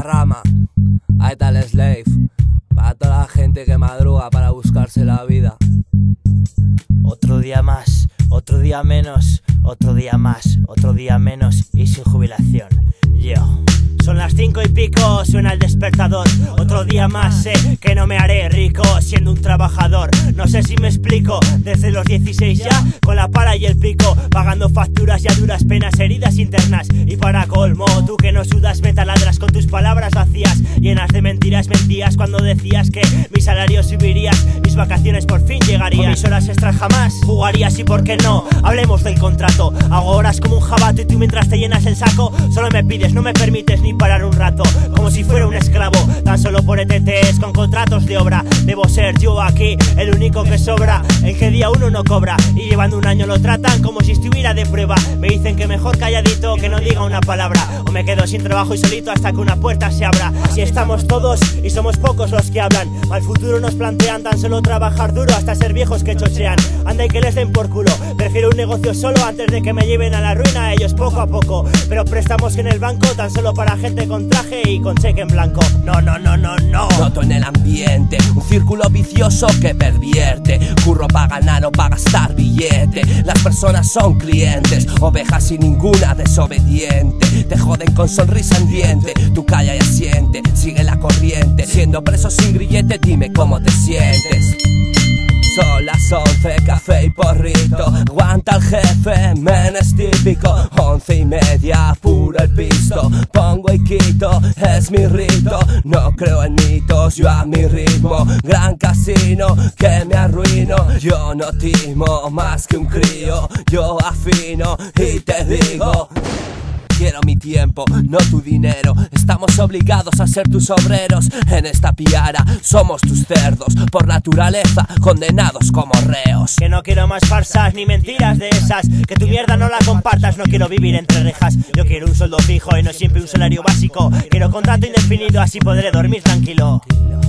rama, ahí está el slave, para toda la gente que madruga para buscarse la vida. Otro día más, otro día menos, otro día más, otro día menos y sin jubilación. Yo. Son las 5 y pico, suena el despertador. Otro día más, sé que no me haré rico siendo un trabajador. No sé si me explico, desde los 16 ya, con la pala y el pico, pagando facturas y a duras penas, heridas internas. Y para colmo, tú que no sudas me taladras con tus palabras vacías, llenas de mentiras, mentías cuando decías que mi salario subiría, mis vacaciones por fin llegarían, mis horas extras jamás jugarías. Y por qué no, hablemos del contrato. Hago horas como un jabato y tú mientras te llenas el saco solo me pides, no me permites ni parar un rato, como si fuera un esclavo, tan solo por ETTs con contratos de obra. Debo ser yo aquí el único que sobra, el que día uno no cobra y llevando un año lo tratan como si estuviera de prueba. Me dicen que mejor calladito que no diga una palabra, o me quedo sin trabajo y solito hasta que una puerta se abra. Así estamos todos y somos pocos los que hablan. Al futuro nos plantean tan solo trabajar duro hasta ser viejos que chochean. Anda y que les den por culo, prefiero un negocio solo antes de que me lleven a la ruina ellos poco a poco. Pero préstamos en el banco tan solo para gente con traje y con cheque en blanco. No, no, no, no, no. Noto en el ambiente un círculo vicioso que pervierte. Curro pa' ganar o pa' gastar billete. Las personas son clientes, ovejas y ninguna desobediente. Te joden con sonrisa en diente, tú calla y asiente, sigue la corriente. Siendo preso sin grillete, dime cómo te sientes. Son las 11, café y porrito, aguanta el jefe, men es típico. 11:30, puro el pisto, pongo y quito, es mi rito. No creo en mitos, yo a mi ritmo, gran casino que me arruino. Yo no timo más que un crío, yo afino y te digo: quiero mi tiempo, no tu dinero. Estamos obligados a ser tus obreros. En esta piara somos tus cerdos, por naturaleza condenados como reos. Que no quiero más farsas ni mentiras de esas, que tu mierda no la compartas. No quiero vivir entre rejas, yo quiero un sueldo fijo y no siempre un salario básico. Quiero contrato indefinido, así podré dormir tranquilo.